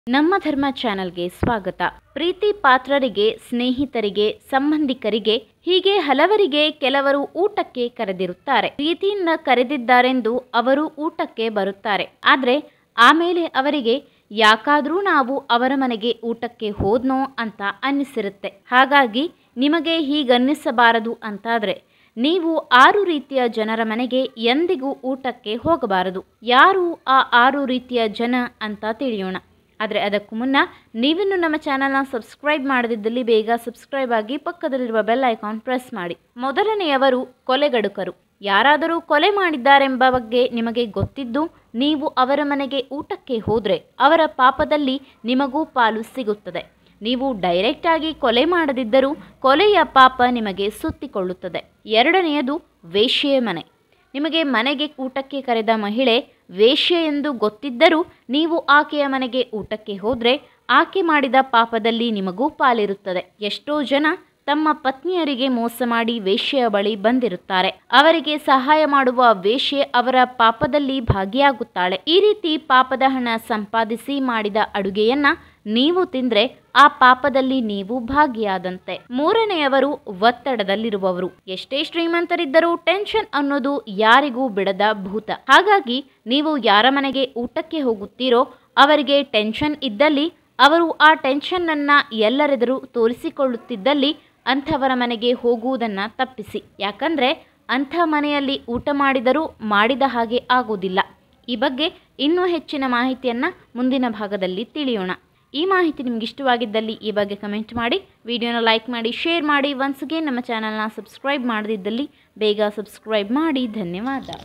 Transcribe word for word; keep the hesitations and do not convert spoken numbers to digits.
ನಮ್ಮ ಧರ್ಮ ಚಾನೆಲ್ಗೆ ಸ್ವಾಗತ. ಪ್ರೀತಿ ಪಾತ್ರರಿಗೆ, ಸ್ನೇಹಿತರಿಗೆ, ಸಂಬಂಧಿಕರಿಗೆ ಹೀಗೆ ಹಲವರಿಗೆ ಕೆಲವರು ಊಟಕ್ಕೆ ಕರೆದಿರುತ್ತಾರೆ. ಪ್ರೀತಿಯಿಂದ ಕರೆದಿದ್ದಾರೆಂದು ಅವರು ಊಟಕ್ಕೆ ಬರುತ್ತಾರೆ. ಆದರೆ ಆಮೇಲೆ ಅವರಿಗೆ ಯಾಕಾದರೂ ನಾವು ಅವರ ಮನೆಗೆ ಊಟಕ್ಕೆ ಹೋದ್ನೋ ಅಂತ ಅನ್ನಿಸಿರುತ್ತೆ. ಹಾಗಾಗಿ ನಿಮಗೆ ಹೀಗನ್ನಿಸಬಾರದು ಅಂತಾದರೆ ನೀವು ಆರು ರೀತಿಯ ಜನರ ಮನೆಗೆ ಎಂದಿಗೂ ಊಟಕ್ಕೆ ಹೋಗಬಾರದು. ಯಾರು ಆ ಆರು ರೀತಿಯ ಜನ ಅಂತ ತಿಳಿಯೋಣ. ಆದರೆ ಅದಕ್ಕೂ ಮುನ್ನ ನೀವಿನ್ನು ನಮ್ಮ ಚಾನಲ್ನ ಸಬ್ಸ್ಕ್ರೈಬ್ ಮಾಡದಿದ್ದಲ್ಲಿ ಬೇಗ ಸಬ್ಸ್ಕ್ರೈಬ್ ಆಗಿ ಪಕ್ಕದಲ್ಲಿರುವ ಬೆಲ್ ಐಕಾನ್ ಪ್ರೆಸ್ ಮಾಡಿ. ಮೊದಲನೆಯವರು ಕೊಲೆಗಡುಕರು. ಯಾರಾದರೂ ಕೊಲೆ ಮಾಡಿದ್ದಾರೆಂಬ ಬಗ್ಗೆ ನಿಮಗೆ ಗೊತ್ತಿದ್ದು ನೀವು ಅವರ ಮನೆಗೆ ಊಟಕ್ಕೆ ಹೋದರೆ ಅವರ ಪಾಪದಲ್ಲಿ ನಿಮಗೂ ಪಾಲು ಸಿಗುತ್ತದೆ. ನೀವು ಡೈರೆಕ್ಟ್ ಆಗಿ ಕೊಲೆ ಮಾಡದಿದ್ದರೂ ಕೊಲೆಯ ಪಾಪ ನಿಮಗೆ ಸುತ್ತಿಕೊಳ್ಳುತ್ತದೆ. ಎರಡನೆಯದು ವೇಶ್ಯೆಯ ಮನೆ. ನಿಮಗೆ ಮನೆಗೆ ಊಟಕ್ಕೆ ಕರೆದ ಮಹಿಳೆ ವೇಶ್ಯೆ ಎಂದು ಗೊತ್ತಿದ್ದರೂ ನೀವು ಆಕೆಯ ಮನೆಗೆ ಊಟಕ್ಕೆ ಹೋದರೆ ಆಕೆ ಮಾಡಿದ ಪಾಪದಲ್ಲಿ ನಿಮಗೂ ಪಾಲಿರುತ್ತದೆ. ಎಷ್ಟೋ ಜನ ತಮ್ಮ ಪತ್ನಿಯರಿಗೆ ಮೋಸ ಮಾಡಿ ವೇಶ್ಯೆಯ ಬಳಿ ಬಂದಿರುತ್ತಾರೆ. ಅವರಿಗೆ ಸಹಾಯ ಮಾಡುವ ವೇಶ್ಯೆ ಅವರ ಪಾಪದಲ್ಲಿ ಭಾಗಿಯಾಗುತ್ತಾಳೆ. ಈ ರೀತಿ ಪಾಪದ ಹಣ ಸಂಪಾದಿಸಿ ಮಾಡಿದ ಅಡುಗೆಯನ್ನ ನೀವು ತಿಂದ್ರೆ ಆ ಪಾಪದಲ್ಲಿ ನೀವು ಭಾಗಿಯಾದಂತೆ. ಮೂರನೆಯವರು ಒತ್ತಡದಲ್ಲಿರುವವರು. ಎಷ್ಟೇ ಶ್ರೀಮಂತರಿದ್ದರೂ ಟೆನ್ಷನ್ ಅನ್ನೋದು ಯಾರಿಗೂ ಬಿಡದ ಭೂತ. ಹಾಗಾಗಿ ನೀವು ಯಾರ ಮನೆಗೆ ಊಟಕ್ಕೆ ಹೋಗುತ್ತೀರೋ ಅವರಿಗೆ ಟೆನ್ಷನ್ ಇದ್ದಲ್ಲಿ, ಅವರು ಆ ಟೆನ್ಷನ್ನನ್ನು ಎಲ್ಲರೆದುರು ತೋರಿಸಿಕೊಳ್ಳುತ್ತಿದ್ದಲ್ಲಿ ಅಂಥವರ ಮನೆಗೆ ಹೋಗುವುದನ್ನು ತಪ್ಪಿಸಿ. ಯಾಕಂದರೆ ಅಂಥ ಮನೆಯಲ್ಲಿ ಊಟ ಮಾಡಿದರೂ ಮಾಡಿದ ಹಾಗೆ ಆಗೋದಿಲ್ಲ. ಈ ಬಗ್ಗೆ ಇನ್ನೂ ಹೆಚ್ಚಿನ ಮಾಹಿತಿಯನ್ನು ಮುಂದಿನ ಭಾಗದಲ್ಲಿ ತಿಳಿಯೋಣ. ಈ ಮಾಹಿತಿ ನಿಮ್ಗೆ ಇಷ್ಟವಾಗಿದ್ದಲ್ಲಿ ಈ ಬಗ್ಗೆ ಕಮೆಂಟ್ ಮಾಡಿ, ವಿಡಿಯೋನ ಲೈಕ್ ಮಾಡಿ, ಶೇರ್ ಮಾಡಿ. ಒನ್ಸ್ ಅಗೇನ್ ನಮ್ಮ ಚಾನಲ್ನ ಸಬ್ಸ್ಕ್ರೈಬ್ ಮಾಡದಿದ್ದಲ್ಲಿ ಬೇಗ ಸಬ್ಸ್ಕ್ರೈಬ್ ಮಾಡಿ. ಧನ್ಯವಾದ.